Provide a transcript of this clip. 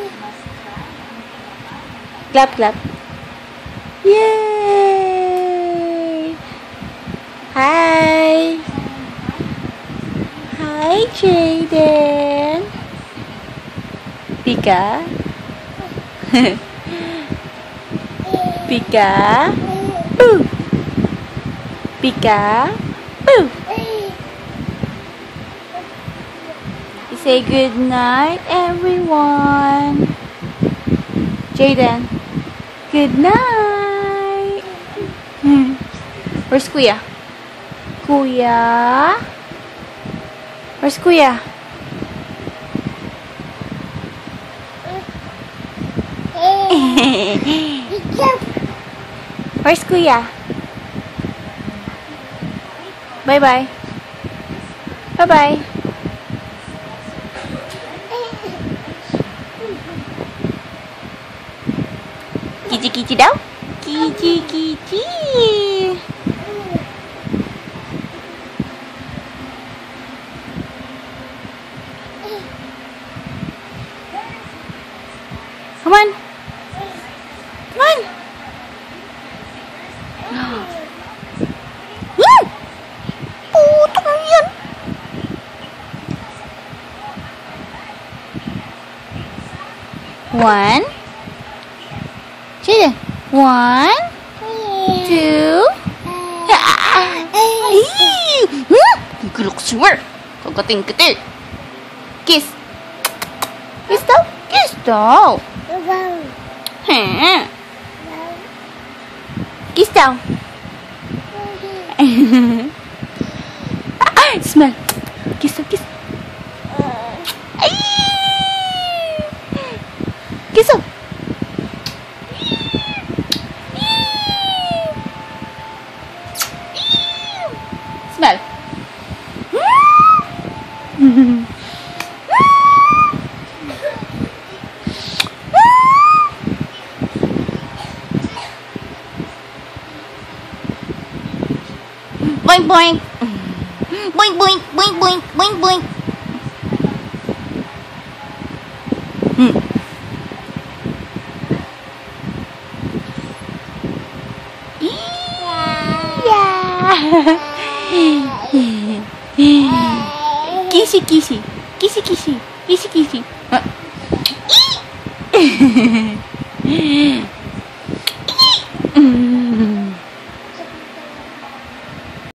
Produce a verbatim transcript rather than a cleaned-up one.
Clap, clap. Yay! Hi. Hi, Jaden. Pika. Pika. Boo. Pika. Boo. You say good night, everyone. Jaden. Good night. Where's Kuya? Kuya? Where's Kuya? Where's Kuya? Bye-bye. Bye-bye. Kici-kici daw? Kici-kici. Come on. Come on. Hmm. Putang yan. One. Jaden. One. Two. Gelok semua. Kau kating-kating. Kiss. Kiss daw. Kiss daw. Heh. Kiss daw. Smell. Kiss daw, kiss. Kiss daw. Smell. Boink boink. Boink boink boink boink boink boink. Hmm. Kissy kissy. Kissy kissy. Kissy kissy. Huh?